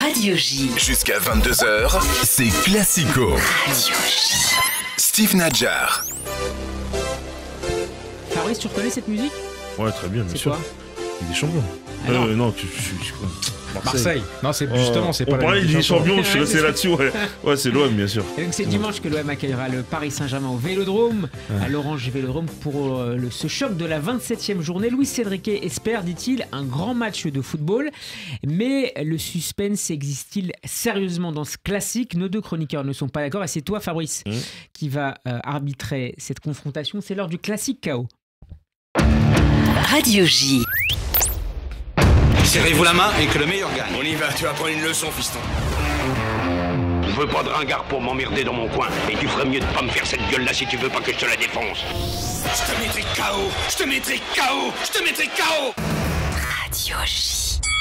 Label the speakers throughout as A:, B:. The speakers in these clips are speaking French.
A: Radio J.
B: Jusqu'à 22h, c'est Classico.
A: Radio J.
B: Steve Nadjar.
C: Fabrice, tu reconnais cette musique?
D: Ouais, très bien, bien
C: C'est
D: sûr.
C: quoi?
D: Il est champion.
C: Non,
E: Marseille. Non, c'est justement, c'est pas
D: on parlait des champions, je suis
C: Ouais,
D: resté
C: c'est
D: là-dessus, ouais. Ouais, c'est l'OM, bien sûr.
C: Et donc c'est dimanche que l'OM accueillera le Paris Saint-Germain au Vélodrome, à l'Orange Vélodrome pour ce choc de la 27e journée. Luis Enrique espère, dit-il, un grand match de football. Mais le suspense existe-t-il sérieusement dans ce classique? Nos deux chroniqueurs ne sont pas d'accord et c'est toi, Fabrice, qui va arbitrer cette confrontation. C'est l'heure du classique KO.
A: Radio J.
F: Serrez-vous la main et que le meilleur gagne.
G: On y va, tu vas prendre une leçon, fiston.
H: Je veux pas de ringard pour m'emmerder dans mon coin. Et tu ferais mieux de pas me faire cette gueule-là si tu veux pas que je te la défonce.
G: Je te mettrai KO. Je te mettrai KO. Je te mettrai KO.
A: Radio J.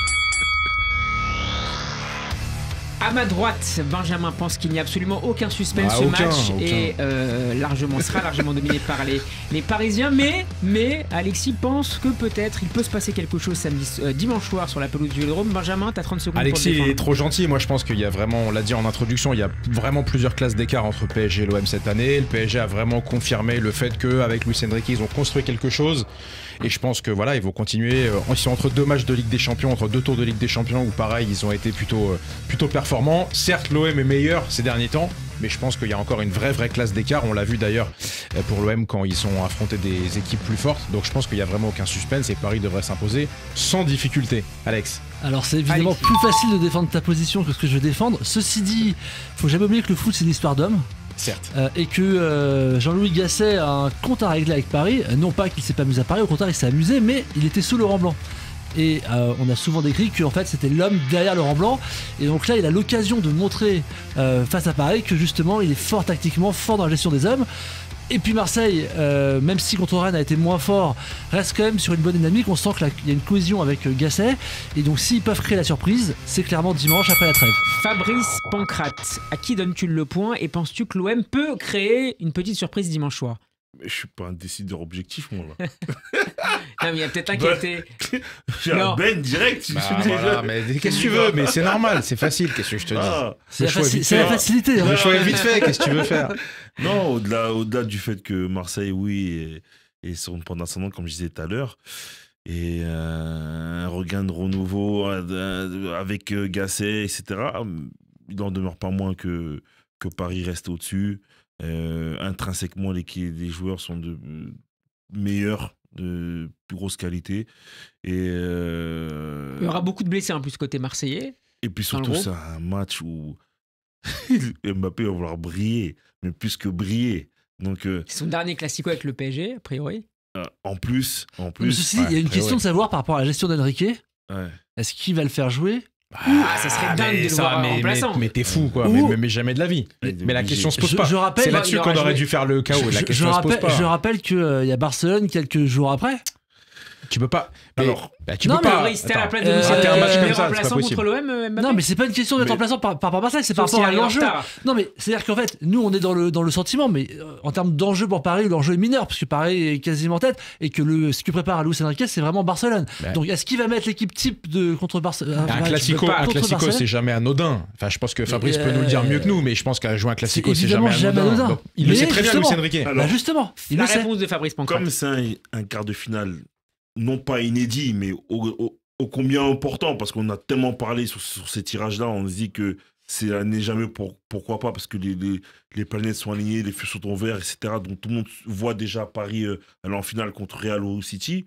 C: À ma droite, Benjamin pense qu'il n'y a absolument aucun suspense. Ce match est sera largement dominé par les Parisiens. Mais Alexis pense que peut-être il peut se passer quelque chose dimanche soir sur la pelouse du Vélodrome. Benjamin, t'as 30 secondes
E: Alexis
C: pour le défendre.
E: est trop gentil. Moi, je pense qu'il y a vraiment, on l'a dit en introduction, il y a vraiment plusieurs classes d'écart entre PSG et l'OM cette année. Le PSG a vraiment confirmé le fait qu'avec Luis Enrique, ils ont construit quelque chose. Et je pense que voilà, ils vont continuer. Ils sont entre deux matchs de Ligue des Champions, entre deux tours de Ligue des Champions où pareil, ils ont été plutôt performants. Certes, l'OM est meilleur ces derniers temps, mais je pense qu'il y a encore une vraie classe d'écart. On l'a vu d'ailleurs pour l'OM quand ils ont affronté des équipes plus fortes. Donc je pense qu'il n'y a vraiment aucun suspense et Paris devrait s'imposer sans difficulté. Alex.
I: Alors c'est évidemment plus facile de défendre ta position que ce que je vais défendre. Ceci dit, faut jamais oublier que le foot c'est une histoire d'hommes.
E: Certes.
I: Et que Jean-Louis Gasset a un compte à régler avec Paris. Non pas qu'il s'est pas amusé à Paris, au contraire il s'est amusé, mais il était sous Laurent Blanc. Et on a souvent décrit qu'en fait c'était l'homme derrière Laurent Blanc. Et donc là il a l'occasion de montrer face à Paris que justement il est fort tactiquement, fort dans la gestion des hommes. Et puis Marseille, même si contre Rennes a été moins fort, reste quand même sur une bonne dynamique. On sent qu'il y a une cohésion avec Gasset. Et donc s'ils peuvent créer la surprise, c'est clairement dimanche après la trêve.
C: Fabrice Pancrate, à qui donnes-tu le point et penses-tu que l'OM peut créer une petite surprise dimanche soir?
D: Mais je suis pas un décideur objectif, moi, là.
C: Non, mais il y a peut-être un qui a été...
D: J'ai un Ben direct.
E: Voilà, mais qu'est-ce que tu veux? Mais c'est normal, c'est facile. Qu'est-ce que je te dis?
I: C'est la facilité.
E: Le choix est vite fait. Qu'est-ce que tu veux faire?
D: Non, au-delà du fait que Marseille, oui, est sur une pente ascendante, comme je disais tout à l'heure, et un regain de renouveau avec Gasset, etc., il n'en demeure pas moins que Paris reste au-dessus. Intrinsèquement, les joueurs sont meilleurs, de plus grosse qualité. Et,
C: il y aura beaucoup de blessés en plus côté marseillais.
D: Et puis surtout, c'est un match où Mbappé va vouloir briller, mais plus que briller. Donc,
C: c'est son dernier classico avec le PSG, a priori.
D: En plus.
I: Mais ceci, il y a une question de savoir par rapport à la gestion d'Enrique.
D: Ouais.
I: Est-ce qu'il va le faire jouer?
C: Ça serait dingue de le voir remplaçant.
E: Mais t'es fou, quoi. Mais jamais de la vie. Mais la question se pose pas. C'est là-dessus qu'on aurait dû faire le chaos. La question se pose pas.
I: Je rappelle qu'il y a Barcelone quelques jours après.
E: Tu peux pas.
D: Alors,
E: tu peux pas.
C: C'était à la place de
E: un match comme ça,
C: remplaçant contre l'OM.
I: Non, mais c'est pas une question d'être remplaçant par rapport à Marseille, c'est par rapport à l'enjeu. Non, mais c'est-à-dire qu'en fait, nous, on est dans le sentiment, mais en termes d'enjeu pour Paris, l'enjeu est mineur, parce que Paris est quasiment en tête, et que ce que prépare Luis Enrique, c'est vraiment Barcelone. Donc, est-ce qu'il va mettre l'équipe type contre Barcelone?
E: Un classico, c'est jamais anodin. Enfin, je pense que Fabrice peut nous le dire mieux que nous, mais je pense qu'à jouer un classico, c'est jamais anodin. Il le sait très bien, Luis Enrique.
I: Justement,
C: la réponse de Fabrice Pancrate.
D: Comme c'est un quart de finale, non pas inédit, mais ô combien important, parce qu'on a tellement parlé sur ces tirages-là, on se dit que c'est n'est jamais pourquoi pas, parce que les planètes sont alignées, les feux sont au vert, etc. Donc tout le monde voit déjà Paris aller en finale contre Real ou City.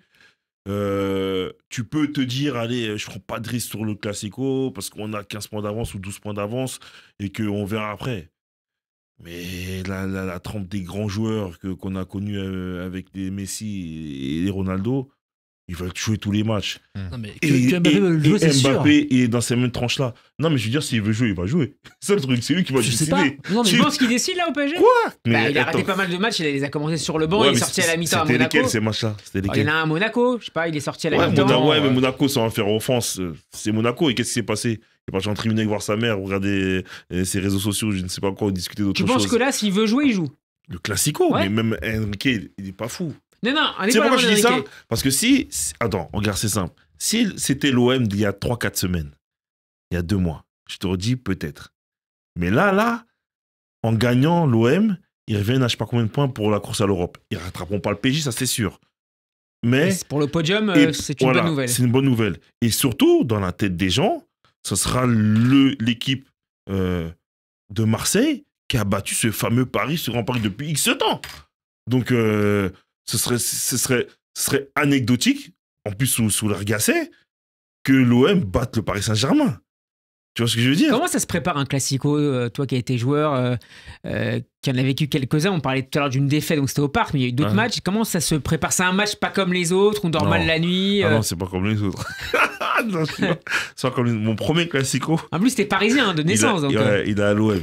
D: Tu peux te dire, allez, je prends pas de risque sur le Classico, parce qu'on a 15 points d'avance ou 12 points d'avance, et qu'on verra après. Mais la trempe des grands joueurs qu'on a connus avec les Messi et les Ronaldo, ils veulent jouer tous les matchs.
I: Non, mais Mbappé veut jouer, c'est sûr.
D: Mbappé est dans ces mêmes tranches-là. Non, mais je veux dire, s'il veut jouer, il va jouer. C'est le truc, c'est lui qui va décider.
C: Non, mais tu penses qu'il décide là au PSG?
D: Quoi?
C: Il a raté pas mal de matchs, il les a commencé sur le banc, il est sorti à la mi-temps à Monaco.
D: C'était lesquels ces matchs-là?
C: Il y en a un à Monaco, je sais pas, il est sorti à la mi-temps.
D: Mais Monaco, sans faire offense, c'est Monaco. Et qu'est-ce qui s'est passé? Il est parti en tribune voir sa mère, regarder ses réseaux sociaux, je ne sais pas quoi, discuter d'autres choses.
C: Tu penses que là, s'il veut jouer, il joue?
D: Le Classico, mais même Enrique, il n'est pas fou.
C: Non,
D: c'est pourquoi je dis ça? Parce que attends, regarde, c'est simple. Si c'était l'OM d'il y a 3-4 semaines, il y a 2 mois, Je te redis peut-être. Mais là, en gagnant l'OM, ils reviennent à je sais pas combien de points pour la course à l'Europe. Ils rattraperont pas le PSG, ça c'est sûr. Mais
C: Pour le podium, c'est une
D: voilà,
C: bonne nouvelle.
D: C'est une bonne nouvelle. Et surtout, dans la tête des gens, ce sera l'équipe de Marseille qui a battu ce fameux Paris, ce grand Paris depuis X temps. Donc, ce serait anecdotique, en plus sous l'air Gasset, que l'OM batte le Paris Saint-Germain. Tu vois ce que je veux dire?
C: Comment ça se prépare un classico, toi qui as été joueur, qui en a vécu quelques-uns, on parlait tout à l'heure d'une défaite, donc c'était au parc, mais il y a eu d'autres matchs. Comment ça se prépare? C'est un match pas comme les autres, on dort mal la nuit.
D: Ah non, c'est pas comme les autres. Non, c'est pas comme mon premier classico.
C: En plus, t'es parisien de naissance.
D: Il est à l'OM.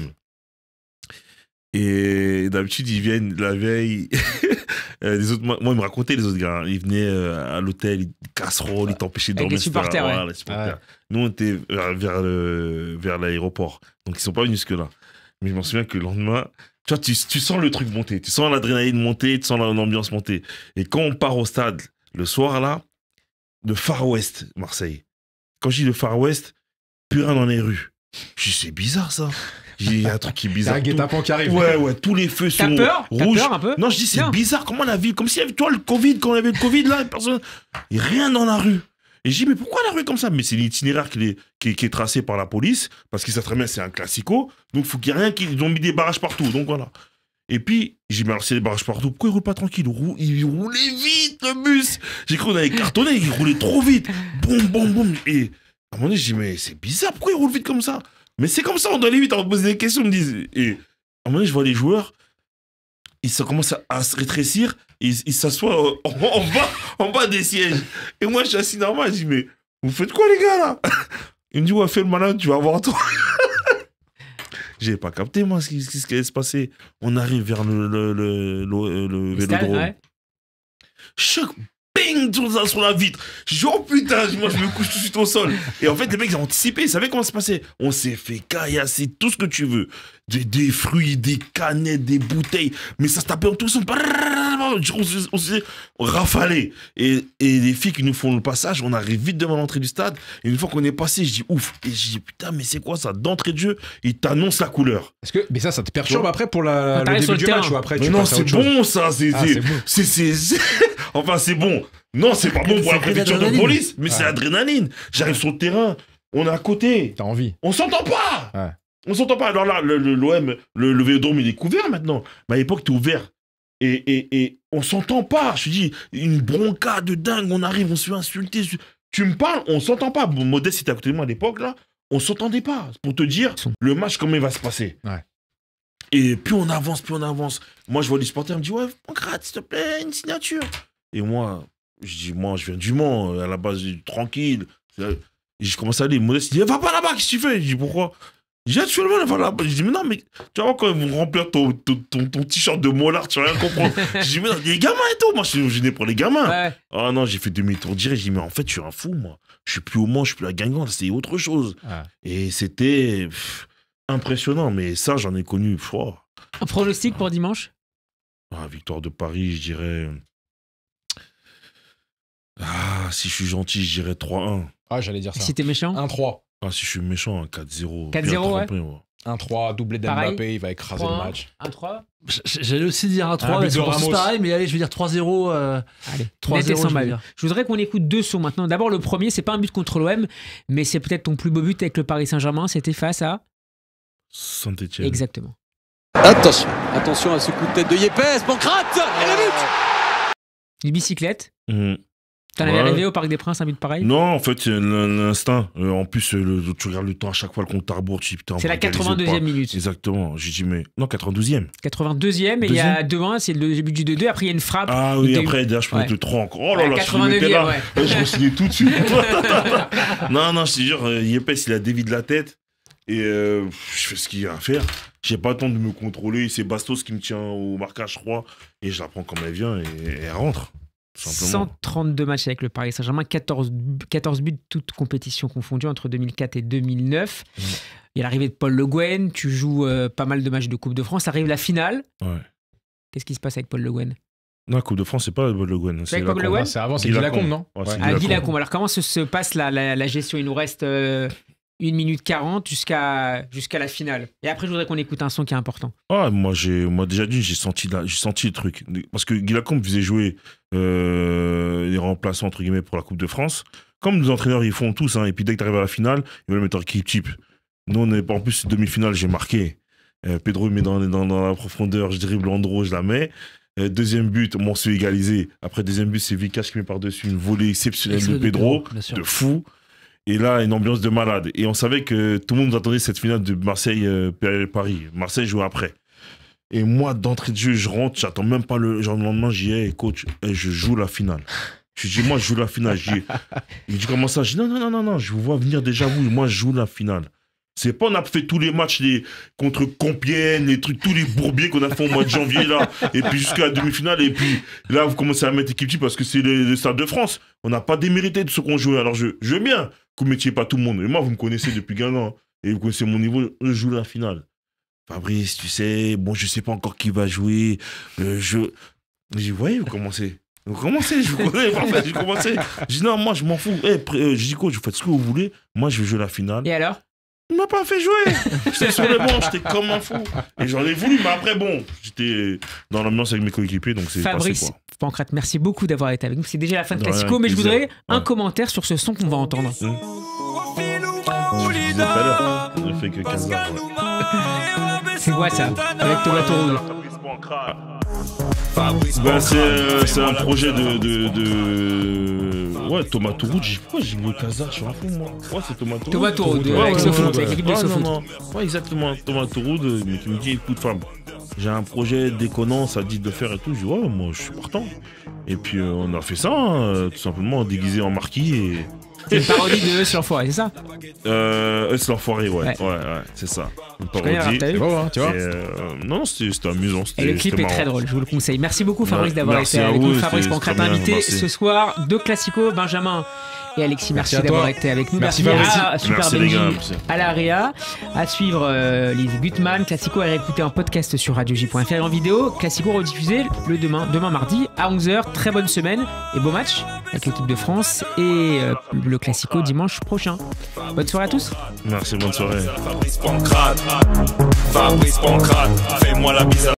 D: Et d'habitude, ils viennent la veille. Les autres, moi, ils me racontaient, les autres gars. Ils venaient à l'hôtel, casseroles, ils t'empêchaient de dormir.
C: Avec les supporters,
D: voilà, les supporters. Nous, on était vers l'aéroport. Donc, ils sont pas venus jusque-là. Mais je m'en souviens que le lendemain, tu vois, tu sens le truc monter. Tu sens l'adrénaline monter, tu sens l'ambiance monter. Et quand on part au stade, le soir, là, de Far West, Marseille. Quand je dis le Far West, plus rien dans les rues. Je dis, c'est bizarre, ça. Il y a un truc qui est bizarre.
E: Il y a un guet-apens qui arrive.
D: Ouais, tous les feux sont rouges.
C: T'as peur un peu?
D: Non, je dis, c'est bizarre. Comment la ville, comme s'il y avait, toi, le Covid, quand on avait le Covid, là, personne. Il n'y a rien dans la rue. Et je dis, mais pourquoi la rue est comme ça? Mais c'est l'itinéraire qui est tracé par la police, parce qu'ils savent très bien, c'est un classico. Donc, il faut qu'il n'y ait rien, ils ont mis des barrages partout. Donc, voilà. Et puis, j'ai dit, mais alors, c'est des barrages partout. Pourquoi ils ne roulent pas tranquille? Ils roulaient vite, le bus. J'ai cru qu'on avait cartonné, ils roulaient trop vite. Boum, boum, boum. Et à un moment donné, j'ai dit, mais c'est bizarre, pourquoi ils roulent vite comme ça? Mais c'est comme ça, on doit aller vite, on va poser des questions, ils me disent. Et à un moment donné, je vois les joueurs, ils commencent à se rétrécir, ils s'assoient en bas des sièges. Et moi, je suis assis normal, je dis, mais vous faites quoi, les gars, là? Il me dit, ouais, fais le malin, tu vas voir toi. J'ai pas capté, moi, ce qui allait se passer. On arrive vers le vélodrome.
C: Ouais.
D: Choc, bing, sur la vitre. Je dis, oh putain, moi je me couche tout de suite au sol. Et en fait, les mecs, ils ont anticipé, ils savaient comment ça se passait. On s'est fait caillasser, tout ce que tu veux. Des fruits, des canettes, des bouteilles. Mais ça se tapait en tout son. On s'est rafalé. Et les filles qui nous font le passage, on arrive vite devant l'entrée du stade. Et une fois qu'on est passé, je dis ouf. Et je dis putain, mais c'est quoi ça? D'entrée de jeu, ils t'annoncent la couleur.
E: Mais ça te perturbe après pour le
C: t'arrives sur
E: début
C: le
E: du match
C: terrain.
E: ou après
D: Mais
E: tu
D: non,
E: passes à
D: c'est
E: autre chose?
D: bon ça.
E: C'est
D: Enfin, c'est bon. Non, c'est pas bon pour la préfecture de police, mais c'est l'adrénaline. J'arrive sur le terrain, on est à côté.
E: T'as envie.
D: On s'entend pas.
E: Ouais.
D: On s'entend pas. Alors là, l'OM, le Vélodrome, il est couvert maintenant. Mais à l'époque, t'es ouvert. Et on s'entend pas. Je te dis, une bronca de dingue. On arrive, on se fait insulter. Tu me parles, on s'entend pas. Bon, Modeste, c'était à côté de moi à l'époque, là. On s'entendait pas. Pour te dire, le match, comment il va se passer.
E: Ouais.
D: Et plus on avance, plus on avance. Moi, je vois les supporters, ils me disent, ouais, Pancrate, s'il te plaît, une signature. Et moi, je dis, moi, je viens du Mans. À la base, je dis, tranquille. Et je commence à aller. Modeste, il dit, va pas là-bas, qu'est-ce que tu fais? Je dis, pourquoi? Je dis, tu fais le mal, va là-bas. Je dis, mais non, mais tu vois, quand ils vont remplir ton t-shirt de mollard, tu vas rien comprendre. Je dis, mais non, les gamins et tout. Moi, je suis gêné pour les gamins.
C: Ouais.
D: Ah non, j'ai fait demi-tour direct. Je dis, mais en fait, je suis un fou, moi. Je suis plus au Mans, je suis plus à Guingamp, c'est autre chose.
E: Ouais.
D: Et c'était impressionnant. Mais ça, j'en ai connu.
C: Un pronostic pour dimanche?
D: Victoire de Paris, je dirais. Ah, si je suis gentil, je dirais 3-1.
E: Ah, j'allais dire ça.
C: Si t'es méchant?
E: 1-3.
D: Ah, si je suis méchant, 4-0.
C: 4-0,
D: Bien
C: ouais.
D: trempé, ouais.
E: 1-3, doublé
C: Pareil.
E: d'Mbappé, il va écraser le match.
C: 1-3.
I: J'allais aussi dire un 3,
E: but
I: mais
E: de
I: c'est
E: Ramos.
I: pareil, mais allez, je vais dire 3-0.
C: Allez,
I: 3-0,
C: net et sans
I: je veux
C: mal.
I: dire.
C: Je voudrais qu'on écoute deux sons maintenant. D'abord, le premier, c'est pas un but contre l'OM, mais c'est peut-être ton plus beau but avec le Paris Saint-Germain. C'était face à.
D: Saint-Etienne.
C: Exactement.
F: Attention à ce coup de tête de Yepes, Pancrate et le but.
C: Une bicyclette.
D: Mmh.
C: T'en avais
D: Ouais.
C: rêvé au Parc des Princes, un but pareil?
D: Non, en fait, c'est l'instinct. En plus, tu regardes le temps à chaque fois, le compte à rebours, tu dis putain.
C: C'est
D: on
C: la
D: va égaliser ou
C: 82e
D: pas.
C: minute.
D: Exactement. J'ai dit, mais. Non, 92e.
C: 82e, et il y a 2-1, c'est le début du 2-2. Après, il y a une frappe.
D: Ah oui,
C: Il y a eu-
D: après, derrière, je peux
C: Ouais.
D: mettre le 3 encore. Oh là
C: Ouais,
D: là, je me mettais
C: 89e,
D: là.
C: ouais.
D: Je me suis dit tout de suite. Non, je te jure, Yepes, il a dévié de la tête. Et je fais ce qu'il y a à faire. J'ai pas le temps de me contrôler. C'est Bastos qui me tient au marquage, je crois. Et je la prends comme elle vient et elle rentre. Tout simplement.
C: 132 matchs avec le Paris Saint-Germain, 14 buts, toutes compétitions confondues entre 2004 et 2009. Il y a l'arrivée de Paul Le Guen, tu joues pas mal de matchs de Coupe de France, arrive la finale.
D: Ouais.
C: Qu'est-ce qui se passe avec Paul Le Guen?
D: Non, Coupe de France, c'est pas Le Guen.
C: C'est avec Paul Le Guen?
E: C'est avant, c'est
D: Villacombe.
E: Villacombe, non?
D: Ouais, c'est
C: À
D: Villacombe.
C: Villacombe. Alors comment se passe la gestion? Il nous reste 1 minute 40 jusqu'à la finale. Et après, je voudrais qu'on écoute un son qui est important.
D: Ah, moi déjà dit, j'ai senti le truc. Parce que Guy Lacombe faisait jouer les remplaçants, entre guillemets, pour la Coupe de France. Comme nos entraîneurs, ils font tous. Et puis dès que tu arrives à la finale, ils veulent mettre équipe type. Nous, en plus, demi-finale, j'ai marqué. Pedro, il met dans la profondeur, je dribble Andro, je la mets. Deuxième but, on s'est égalisé. Après, deuxième but, c'est Vikash qui met par-dessus une volée exceptionnelle de Pedro, de fou. Et là, une ambiance de malade. Et on savait que tout le monde attendait cette finale de Marseille-Paris. Marseille joue après. Et moi, d'entrée de jeu, je rentre, j'attends même pas le lendemain, j'y ai, coach, je joue la finale. Je dis, moi, je joue la finale. Il dit, comment ça? Je dis, non, je vous vois venir déjà, vous, moi, je joue la finale. C'est pas, on a fait tous les matchs contre Compiègne, les trucs, tous les bourbiers qu'on a fait au mois de janvier, là, et puis jusqu'à la demi-finale, et puis là, vous commencez à mettre équipe type parce que c'est le Stade de France. On n'a pas démérité de ce qu'on jouait. Alors, je veux bien que vous mettiez pas tout le monde. Et moi, vous me connaissez depuis 15 ans, et vous connaissez mon niveau, je joue la finale. Fabrice, tu sais, bon, je sais pas encore qui va jouer. Je dis, voyez, vous commencez, je vous connais, en fait, j'ai commencé. Je dis, non, moi, je m'en fous. Je dis, coach, vous faites ce que vous voulez. Moi, je veux jouer la finale.
C: Et alors?
D: Il m'a pas fait jouer. J'étais sur le banc, j'étais comme un fou. Et j'en ai voulu, mais après, bon, j'étais dans l'ambiance avec mes coéquipiers, donc c'est passé, quoi.
C: Pancrate, merci beaucoup d'avoir été avec nous. C'est déjà la fin de Classico, mais je voudrais un commentaire sur ce son qu'on va entendre.
D: Je disais tout à l'heure, il ne fait que 15 heures.
C: C'est quoi ça? Avec Thomas Touroud.
D: C'est un projet Ouais, Thomas Touroud. Pourquoi j'ai vu Kazar? Je suis un fou, moi. Ouais, c'est Thomas Touroud.
C: Thomas Touroud, avec SoFoot, avec l'équipe de SoFoot.
D: Ouais, exactement. Thomas Touroud, mais qui me dit, écoute, femme, j'ai un projet déconnant, ça dit de faire et tout. Je dis, ouais, moi, je suis partant. Et puis, on a fait ça, tout simplement, déguisé en marquis et...
C: C'est une parodie de Eus l'Enfoiré, c'est ça?
D: Eus l'Enfoiré, ouais, c'est ça. Une parodie.
C: T'as vu,
D: tu vois? Non, c'était amusant.
C: Et le clip est très drôle, je vous le conseille. Merci beaucoup, Fabrice, d'avoir été avec nous. Fabrice Pancrate, invité ce soir de Classico. Benjamin et Alexis, merci d'avoir été avec nous. Merci à Super Benji, à la Réa. À suivre Lise Gutmann. Classico est réécouté en podcast sur radioj.fr et en vidéo. Classico rediffusé demain mardi à 11h. Très bonne semaine et beau match avec l'équipe de France et le Classico dimanche prochain. Bonne soirée à tous.
D: Merci, bonne soirée.
G: Fabrice Pancrate, fais-moi la bise.